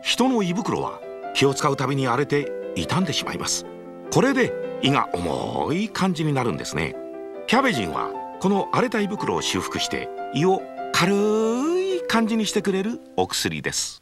人の胃袋は気を使うたびに荒れて傷んでしまいます。これで胃が重い感じになるんですね。キャベジンはこの荒れた胃袋を修復して胃を軽い感じにしてくれるお薬です。